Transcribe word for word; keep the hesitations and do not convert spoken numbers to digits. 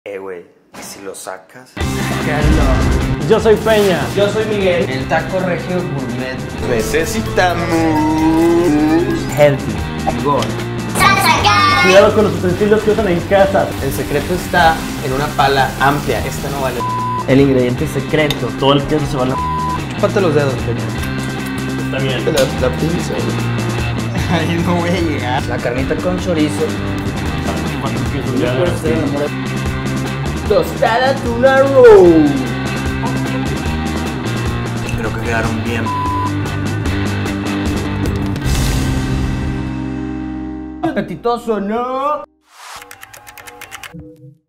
Eh, güey, ¿y si lo sacas? Carlos. Yo soy Peña. Yo soy Miguel. El taco regio gourmet. Necesitamos Healthy. Gol. Cuidado con los utensilios que usan en casa. El secreto está en una pala amplia. Esta no vale. El ingrediente secreto. Todo el queso se va a la... Chúpate los dedos, Peña. Está bien. la, la pinza, güey. Ahí no voy a llegar. La carnita con chorizo. Tostada tuna roll. Creo que quedaron bien. Apetitoso, ¿no?